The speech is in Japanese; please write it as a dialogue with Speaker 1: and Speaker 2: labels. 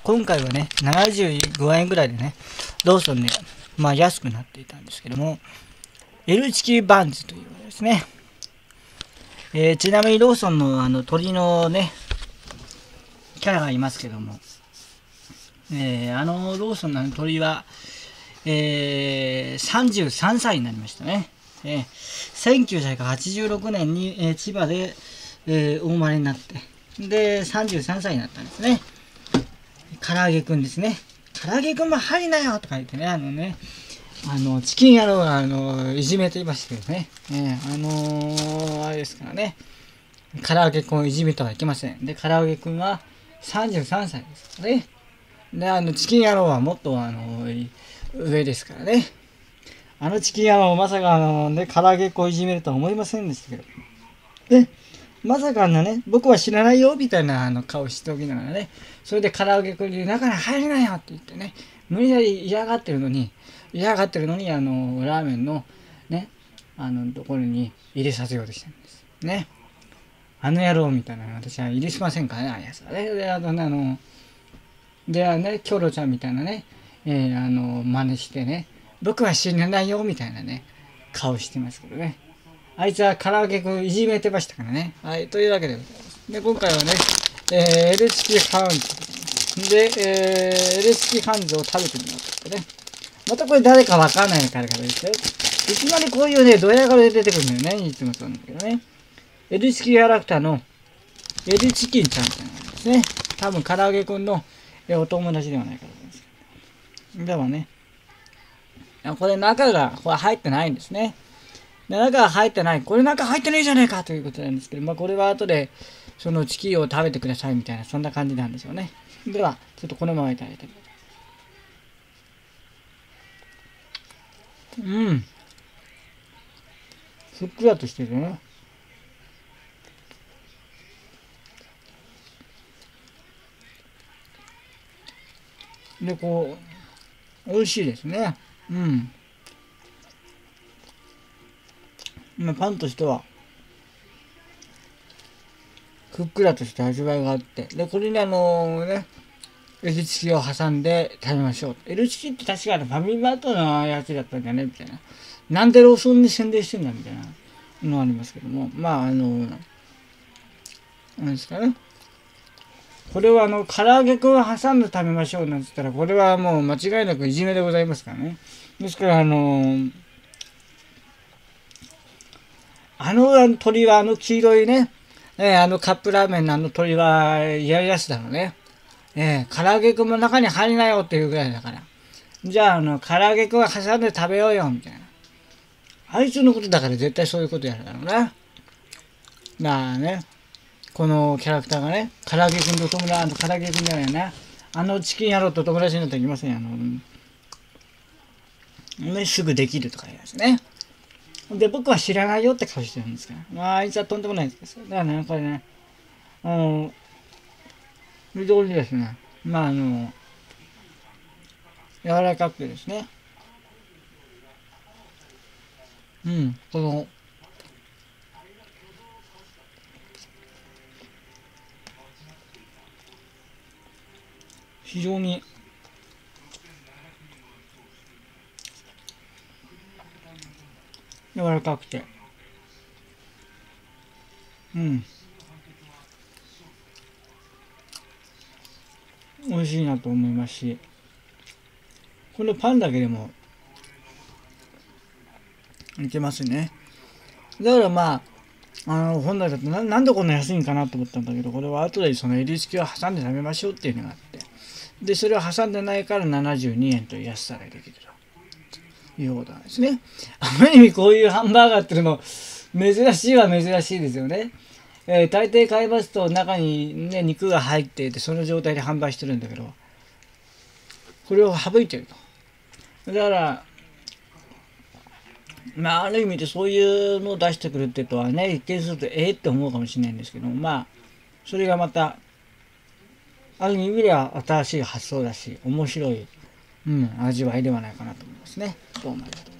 Speaker 1: 今回はね、75円ぐらいでね、ローソンで、安くなっていたんですけども、L チキバンズというのですね。ちなみにローソンの鳥のね、キャラがいますけども、ローソンの鳥は、33歳になりましたね。1986年に、千葉で、お生まれになって、で、33歳になったんですね。唐揚げくんですね。唐揚げくんも入りなよとか言ってね、チキン野郎が、いじめていましたけどね。あれですからね。唐揚げくんをいじめてはいけません。で、唐揚げくんは33歳ですからね。で、チキン野郎はもっと、上ですからね。チキン野郎まさか唐揚げくんをいじめるとは思いませんでしたけど。で、まさかね、僕は知らないよみたいな顔しておきながらね、それで唐揚げくんに中に入れないよって言ってね、無理やり嫌がってるのに、ラーメンのね、ところに入れさせようとしてるんです。ね。野郎みたいなの私は許しませんからね、ああいうやつはね。で、キョロちゃんみたいなね、真似してね、僕は死ねないよみたいなね、顔してますけどね。あいつは唐揚げくんいじめてましたからね。はい、というわけでございます。で、今回はね、L チキハンズで、L チキハンズを食べてみようとってね。またこれ誰かわかんないからですよ。いきなりこういうね、ドヤ顔で出てくるんだよね。いつもそうなんだけどね。L チキキャラクターの L チキンちゃんっていうのがありますね。多分唐揚げくんのお友達ではないかと思いますけど。でもね、これ中がこれ入ってないんですね。で、中が入ってない。これ中入ってないじゃないかということなんですけど、これは後でそのチキンを食べてくださいみたいな、そんな感じなんでしょうね。では、ちょっとこのままいただいてみます。ふっくらとしてるね。で、美味しいですね。パンとしては、ふっくらとした味わいがあって、で、これにL チキを挟んで食べましょう。L チキって確かファミマートのやつだったんだね、みたいな。なんでローソンに宣伝してんだ、みたいなのありますけども。なんですかね。これは唐揚げくんを挟んで食べましょうなんて言ったら、これはもう間違いなくいじめでございますからね。ですから鳥は黄色いね、カップラーメンの鳥は嫌やつだろうね。唐揚げくんも中に入りなよっていうぐらいだから。じゃあ、唐揚げくんは挟んで食べようよ、みたいな。あいつのことだから絶対そういうことやるだろうな。このキャラクターがね、唐揚げくんと唐揚げくんじゃないな。チキン野郎と友達になってきません。すぐできるとか言いますね。で、僕は知らないよって顔してるんですから。あいつはとんでもないです。だからね、これね、非常にですね、柔らかくてですね、非常に柔らかくて、美味しいなと思いますし、このパンだけでもいけますね。だから本来だとなんでこんな安いんかなと思ったんだけど、これは後でその L チキを挟んで食べましょうっていうのがあって、で、それを挟んでないから72円という安さができるということなんですね。あまりにこういうハンバーガーっていうのも珍しいは珍しいですよね。大抵買いますと中にね、肉が入っていて、その状態で販売してるんだけど、これを省いてると。だから、ある意味でそういうのを出してくるってとはね、一見するとって思うかもしれないんですけど、それがまた、ある意味では新しい発想だし、面白い、味わいではないかなと思いますね。どうもありがとうございます。